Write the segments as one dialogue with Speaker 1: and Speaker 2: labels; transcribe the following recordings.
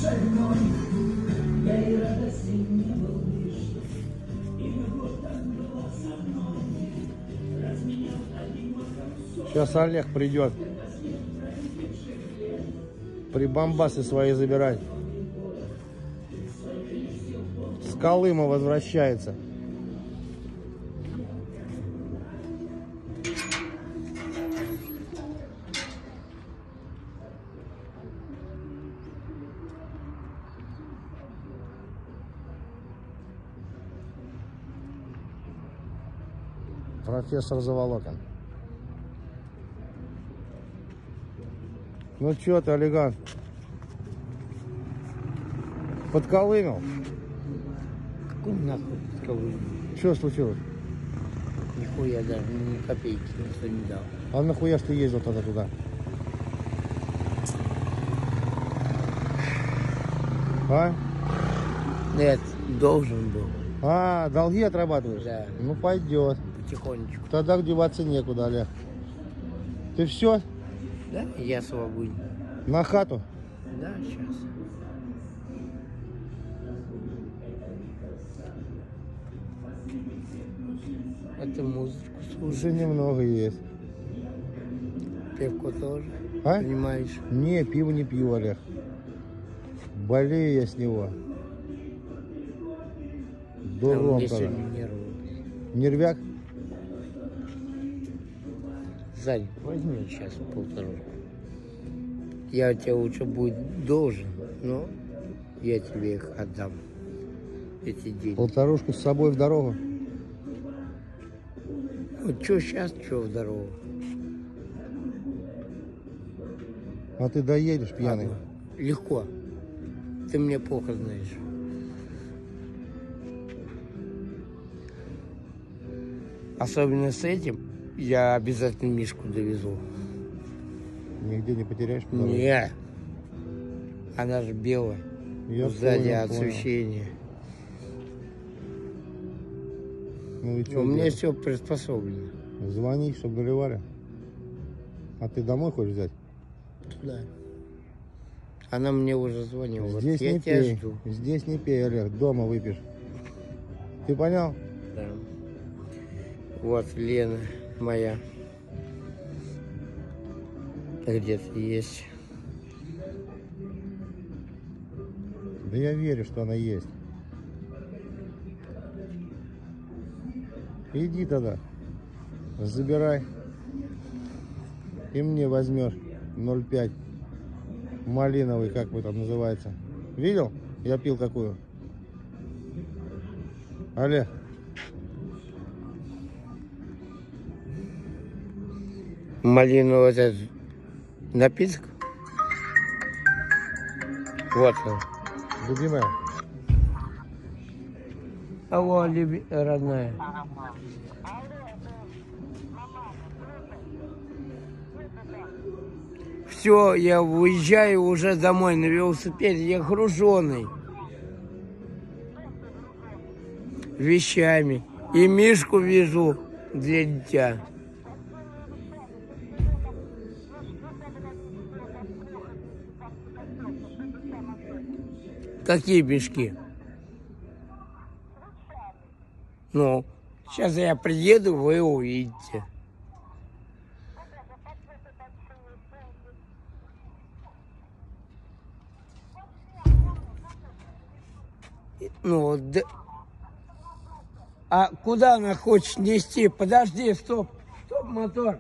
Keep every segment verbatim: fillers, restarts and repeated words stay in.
Speaker 1: Сейчас Олег придет. Прибамбасы свои забирать. С Колыма возвращается. Профессор Заволокин. Ну чё ты, Олеган? Подколымил?
Speaker 2: Какой нахуй подколымил?
Speaker 1: Что случилось?
Speaker 2: Нихуя даже, ни копейки никто не дал.
Speaker 1: А нахуя ж ты ездил тогда туда? А?
Speaker 2: Нет, должен был.
Speaker 1: А, долги отрабатываешь?
Speaker 2: Да.
Speaker 1: Ну пойдет.
Speaker 2: Потихонечку.
Speaker 1: Тогда деваться некуда, Олег. Ты все?
Speaker 2: Да, я свободен.
Speaker 1: На хату?
Speaker 2: Да, сейчас. Это музычку слушай.
Speaker 1: Уже немного есть.
Speaker 2: Пивко тоже?
Speaker 1: А?
Speaker 2: Понимаешь?
Speaker 1: Не, пиво не пью, Олег. Болею я с него. Дуром
Speaker 2: мне
Speaker 1: тогда.
Speaker 2: сегодня нервы.
Speaker 1: Нервяк?
Speaker 2: Зань, возьми сейчас полторушку. Я тебе лучше будет должен, но я тебе их отдам. Эти деньги.
Speaker 1: Полторушку с собой в дорогу?
Speaker 2: Вот что сейчас, что в дорогу.
Speaker 1: А ты доедешь пьяный?
Speaker 2: Ладно. Легко. Ты мне плохо знаешь. Особенно с этим я обязательно Мишку довезу.
Speaker 1: Нигде не потеряешь? по дороге?
Speaker 2: Не. Она же белая.
Speaker 1: Я
Speaker 2: Сзади
Speaker 1: понял,
Speaker 2: освещение.
Speaker 1: Ну и
Speaker 2: У
Speaker 1: что
Speaker 2: меня
Speaker 1: делать?
Speaker 2: все приспособлено.
Speaker 1: Звони, чтобы доливали. А ты домой хочешь взять?
Speaker 2: Да. Она мне уже звонила.
Speaker 1: Здесь
Speaker 2: вот я
Speaker 1: не
Speaker 2: тебя
Speaker 1: пей.
Speaker 2: жду.
Speaker 1: Здесь не пей, Олег. Дома выпьешь. Ты понял?
Speaker 2: Да. Вот Лена моя. Где-то есть.
Speaker 1: Да я верю, что она есть. Иди тогда. Забирай. И мне возьмешь ноль пять. Малиновый, как вы там называется. Видел? Я пил какую. Олег.
Speaker 2: Малиновый этот напиток. Вот он.
Speaker 1: Любимая.
Speaker 2: Алло, люби... родная. Все, я уезжаю уже домой на велосипеде, я груженый вещами. И Мишку везу для дитя. Какие мешки? Ну, сейчас я приеду, вы увидите. Ну, да... А куда она хочет нести? Подожди, стоп, стоп, мотор.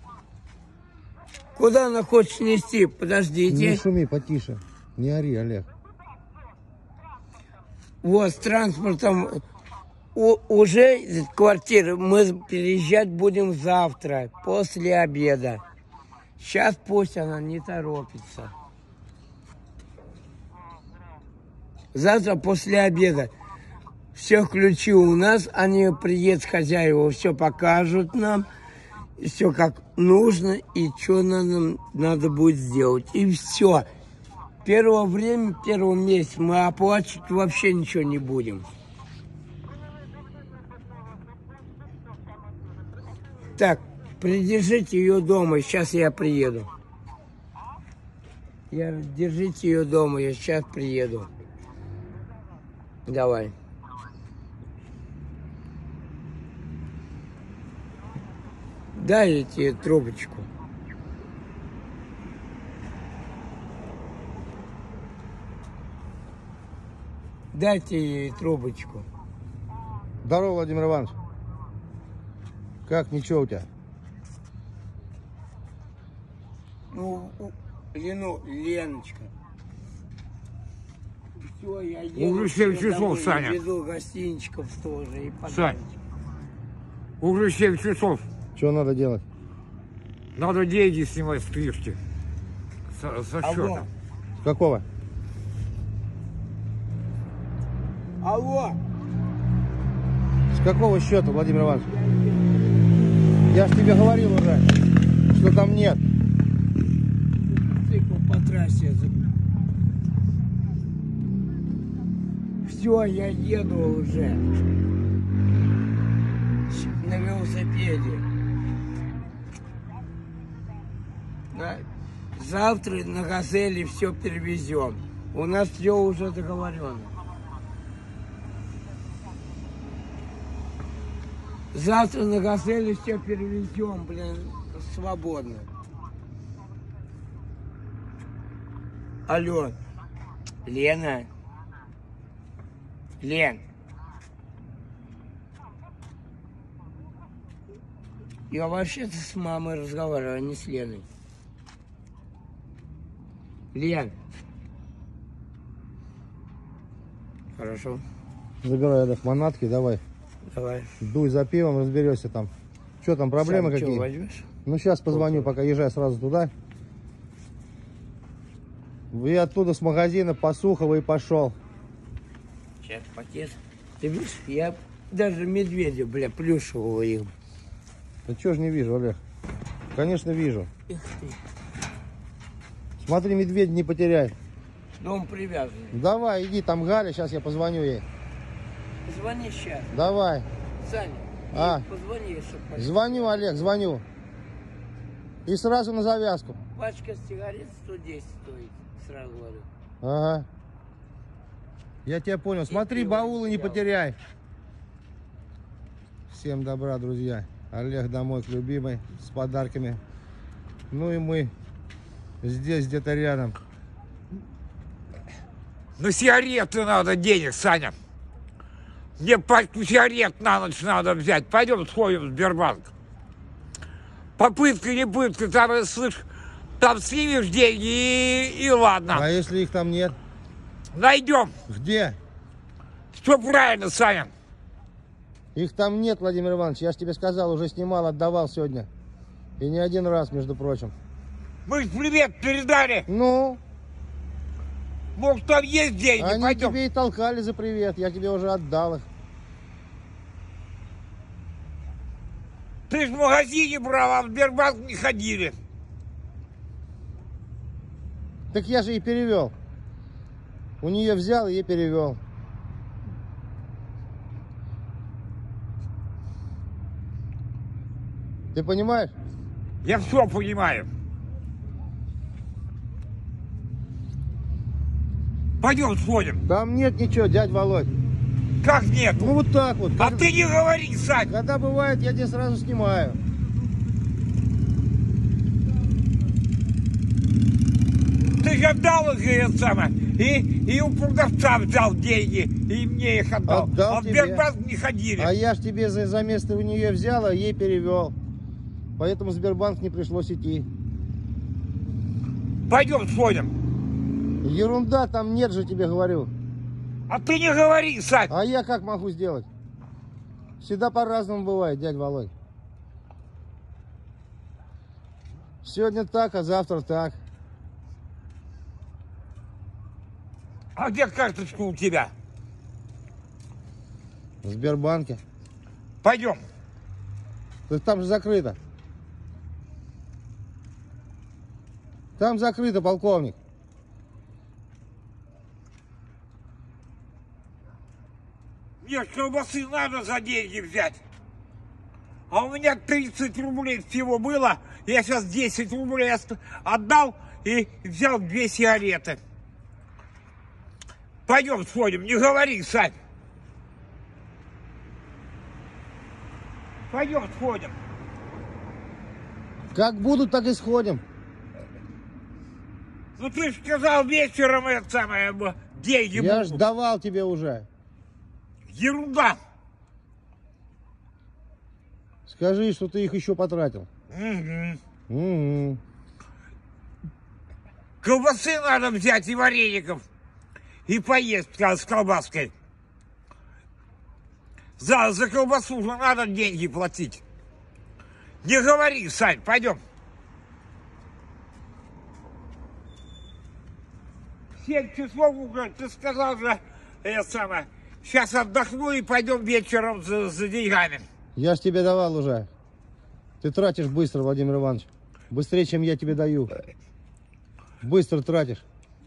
Speaker 2: Куда она хочет нести? Подождите.
Speaker 1: Не шуми, потише. Не ори, Олег.
Speaker 2: Вот, с транспортом у, уже из квартиры мы переезжать будем завтра, после обеда. Сейчас пусть она не торопится. Завтра после обеда. Все ключи у нас, они приедут хозяева, все покажут нам, все как нужно и что нам надо будет сделать. И все. Первое время, первый месяц мы оплачивать вообще ничего не будем. Так, придержите ее дома, сейчас я приеду. Я говорю, держите ее дома, я сейчас приеду. Давай. Дай я тебе трубочку. Дайте ей трубочку.
Speaker 1: Здорово, Владимир Иванович. Как, ничего у тебя?
Speaker 2: Ну, Лену, Леночка. Все, я еду.
Speaker 3: Уже семь часов, Саня.
Speaker 2: Везу гостинчиков тоже и
Speaker 3: Сань, уже семь часов.
Speaker 1: Что надо делать?
Speaker 3: Надо деньги снимать с книжки. Со, со
Speaker 2: Алло.
Speaker 3: счета.
Speaker 1: С какого?
Speaker 2: Алло.
Speaker 1: С какого счета, Владимир Иванович? Я ж тебе говорил уже, что там нет.
Speaker 2: Цикл по трассе. Все, я еду уже. На велосипеде. На- Завтра на «Газели» все перевезем. У нас все уже договорено. Завтра на «Газели» все перевезем, блин, свободно. Алло, Лена. Лен. Я вообще-то с мамой разговариваю, а не с Леной. Лен. Хорошо.
Speaker 1: Забирай это манатки, давай.
Speaker 2: Давай.
Speaker 1: Дуй за пивом, разберешься там. Что там, проблемы
Speaker 2: Сам чё,
Speaker 1: какие?
Speaker 2: возьмешь?
Speaker 1: Ну, сейчас позвоню, пока езжай сразу туда. И оттуда с магазина по Сухово и пошел.
Speaker 2: Сейчас, пакет. Ты видишь, я даже медведя, бля, плюшевого их.
Speaker 1: Да чего ж не вижу, Олег? Конечно, вижу.
Speaker 2: Эх ты.
Speaker 1: Смотри, медведь не потеряй.
Speaker 2: Дом привязанный.
Speaker 1: Давай, иди, там Галя, сейчас я позвоню ей.
Speaker 2: Звони сейчас.
Speaker 1: Давай.
Speaker 2: Саня,
Speaker 1: А.
Speaker 2: ей позвони, чтобы...
Speaker 1: Звоню, Олег, звоню. И сразу на завязку.
Speaker 2: Пачка сигарет сто десять стоит, сразу говорю.
Speaker 1: Ага. Я тебя понял. Смотри,
Speaker 2: пиво
Speaker 1: баулы не
Speaker 2: взял.
Speaker 1: потеряй. Всем добра, друзья. Олег домой к любимой с подарками. Ну и мы здесь где-то рядом.
Speaker 3: На сигареты надо денег, Саня. Мне пачку сигарет на ночь надо взять. Пойдем сходим в Сбербанк. Попытка, не пытка, там, слышь, там снимешь деньги и, и ладно.
Speaker 1: А если их там нет?
Speaker 3: Найдем.
Speaker 1: Где?
Speaker 3: Все правильно, Саня.
Speaker 1: Их там нет, Владимир Иванович. Я же тебе сказал, уже снимал, отдавал сегодня. И не один раз, между прочим.
Speaker 3: Мы ж привет передали.
Speaker 1: Ну,
Speaker 3: Может, там есть деньги,
Speaker 1: они
Speaker 3: пойдем.
Speaker 1: тебе и толкали за привет. Я тебе уже отдал их.
Speaker 3: Ты ж в магазине брал, а в Сбербанк не ходили.
Speaker 1: Так я же и перевел. У нее взял и ей перевел. Ты понимаешь?
Speaker 3: Я все понимаю. Пойдем сходим.
Speaker 1: Там нет ничего, дядь Володь.
Speaker 3: Как нет?
Speaker 1: Ну вот так вот.
Speaker 3: А
Speaker 1: Когда,
Speaker 3: ты не говори, Сань.
Speaker 1: когда бывает, я тебе сразу снимаю.
Speaker 3: Ты же отдал их, это самое, и, и у продавца взял деньги, и мне их отдал.
Speaker 1: Отдал
Speaker 3: а в
Speaker 1: тебе.
Speaker 3: Сбербанк не ходили.
Speaker 1: А я ж тебе за, за место у нее взял, а ей перевел. Поэтому в Сбербанк не пришлось идти.
Speaker 3: Пойдем сходим.
Speaker 1: Ерунда, там нет же, тебе говорю.
Speaker 3: А ты не говори, Сань.
Speaker 1: А я как могу сделать? Всегда по-разному бывает, дядь Володь. Сегодня так, а завтра так.
Speaker 3: А где карточка у тебя?
Speaker 1: В Сбербанке.
Speaker 3: Пойдем.
Speaker 1: То есть там же закрыто. Там закрыто, полковник.
Speaker 3: Мне ж колбасы надо за деньги взять. А у меня тридцать рублей всего было, Я сейчас десять рублей отдал и взял две сигареты. Пойдем сходим, не говори, Сань. Пойдем сходим.
Speaker 1: Как будут, так и сходим.
Speaker 3: Ну ты же сказал вечером это самое, деньги
Speaker 1: Я
Speaker 3: будут.
Speaker 1: ж давал тебе уже.
Speaker 3: Ерунда.
Speaker 1: Скажи, что ты их еще потратил.
Speaker 3: Угу.
Speaker 1: Угу.
Speaker 3: Колбасы надо взять и вареников. И поесть с колбаской. За, за колбасу уже надо деньги платить. Не говори, Сань, пойдем. Семь часов уже, ты сказал же, это самое. Сейчас отдохну и пойдем вечером за, за деньгами.
Speaker 1: Я ж тебе давал уже. Ты тратишь быстро, Владимир Иванович. Быстрее, чем я тебе даю. Быстро тратишь.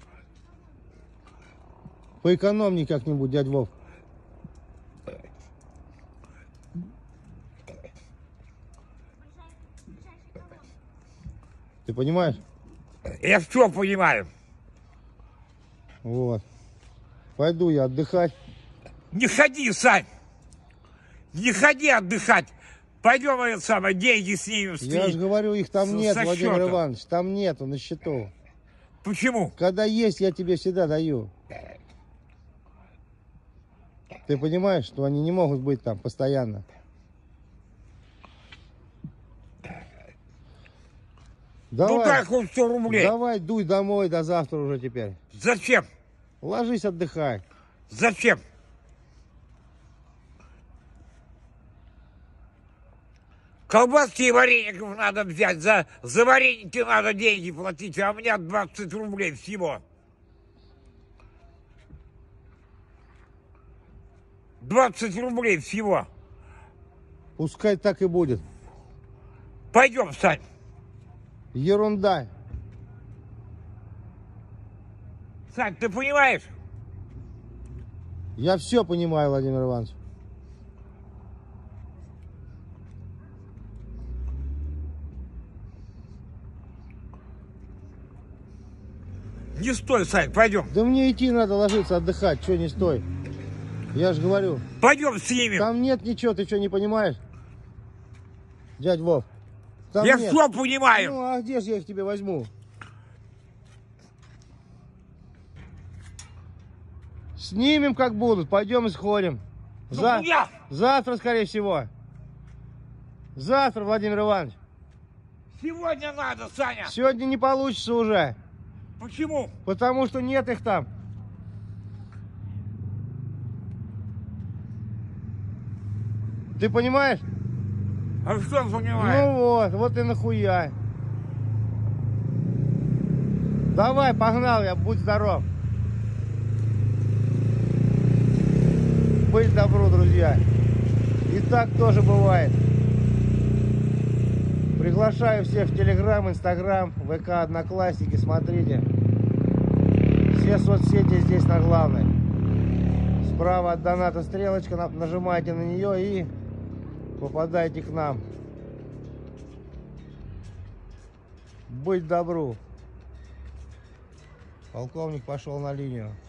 Speaker 1: Поэкономней как-нибудь, дядь Вов. Ты понимаешь?
Speaker 3: Я все понимаю.
Speaker 1: Вот. Пойду я отдыхать.
Speaker 3: Не ходи, Сань. Не ходи отдыхать. Пойдем, это самое, деньги снимем. с
Speaker 1: Я
Speaker 3: ты-
Speaker 1: же говорю, их там
Speaker 3: с-
Speaker 1: нет,
Speaker 3: со
Speaker 1: Владимир
Speaker 3: счета.
Speaker 1: Иванович. Там нету на счету.
Speaker 3: Почему?
Speaker 1: Когда есть, я тебе всегда даю. Ты понимаешь, что они не могут быть там постоянно? Давай,
Speaker 3: Ну дай хоть сто рублей.
Speaker 1: давай, дуй домой до завтра уже теперь.
Speaker 3: Зачем?
Speaker 1: Ложись, отдыхай.
Speaker 3: Зачем? Колбаски и вареников надо взять. За, за вареники надо деньги платить, а у меня двадцать рублей всего. двадцать рублей всего.
Speaker 1: Пускай так и будет.
Speaker 3: Пойдем, Сань.
Speaker 1: Ерунда.
Speaker 3: Сань, ты понимаешь?
Speaker 1: Я все понимаю, Владимир Иванович.
Speaker 3: Не стой, Сань, пойдем.
Speaker 1: Да мне идти надо ложиться, отдыхать. Че не стой? Я же говорю.
Speaker 3: Пойдем снимем.
Speaker 1: Там нет ничего, ты что, не понимаешь? Дядь Вов. Там
Speaker 3: Я
Speaker 1: нет.
Speaker 3: все понимаю.
Speaker 1: Ну, а где же я их тебе возьму? Снимем, как будут. Пойдем и сходим.
Speaker 3: Ну,
Speaker 1: За-
Speaker 3: куда?
Speaker 1: Завтра, скорее всего. Завтра, Владимир Иванович.
Speaker 3: Сегодня надо, Саня.
Speaker 1: Сегодня не получится уже.
Speaker 3: Почему?
Speaker 1: Потому что нет их там. Ты понимаешь?
Speaker 3: А что понимаешь?
Speaker 1: Ну вот, вот и нахуя. Давай, погнал я, будь здоров. Быть добру, друзья. И так тоже бывает. Приглашаю всех в Телеграм, Инстаграм, ВК, Одноклассники. Смотрите. Все соцсети здесь на главной. Справа от доната стрелочка. Нажимайте на нее и попадайте к нам. Быть добру. Полковник пошел на линию.